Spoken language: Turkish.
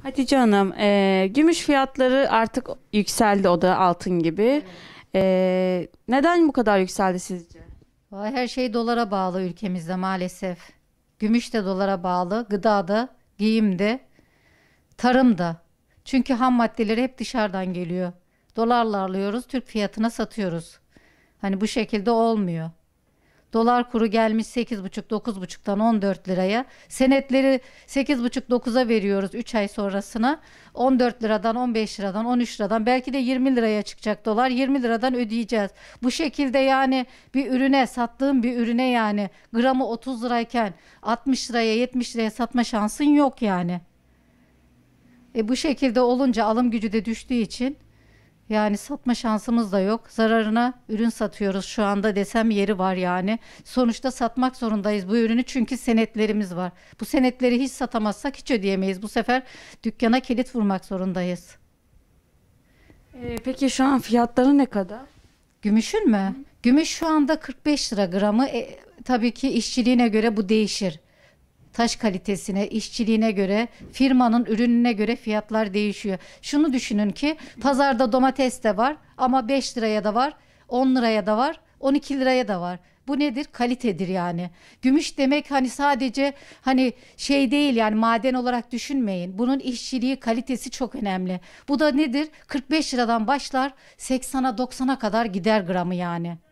Hatice Hanım, gümüş fiyatları artık yükseldi, o da altın gibi. Neden bu kadar yükseldi sizce? Vay, her şey dolara bağlı ülkemizde maalesef. Gümüş de dolara bağlı, gıda da, giyim de, tarım da. Çünkü ham maddeleri hep dışarıdan geliyor. Dolarla alıyoruz, Türk fiyatına satıyoruz. Hani bu şekilde olmuyor. Dolar kuru gelmiş 8,5-9,5'tan 14 liraya. Senetleri 8,5-9'a veriyoruz 3 ay sonrasına. 14 liradan, 15 liradan, 13 liradan, belki de 20 liraya çıkacak dolar. 20 liradan ödeyeceğiz. Bu şekilde yani bir ürüne, sattığım bir ürüne yani gramı 30 lirayken 60 liraya, 70 liraya satma şansın yok yani. Bu şekilde olunca alım gücü de düştüğü için yani satma şansımız da yok. Zararına ürün satıyoruz şu anda desem yeri var yani. Sonuçta satmak zorundayız bu ürünü çünkü senetlerimiz var. Bu senetleri hiç satamazsak hiç ödeyemeyiz. Bu sefer dükkana kilit vurmak zorundayız. Peki şu an fiyatları ne kadar? Gümüşün mü? Gümüş şu anda 45 lira gramı. Tabii ki işçiliğine göre bu değişir. Taş kalitesine, işçiliğine göre, firmanın ürününe göre fiyatlar değişiyor. Şunu düşünün ki pazarda domates de var ama 5 liraya da var, 10 liraya da var, 12 liraya da var. Bu nedir? Kalitedir yani. Gümüş demek hani sadece hani şey değil yani maden olarak düşünmeyin. Bunun işçiliği, kalitesi çok önemli. Bu da nedir? 45 liradan başlar 80'a 90'a kadar gider gramı yani.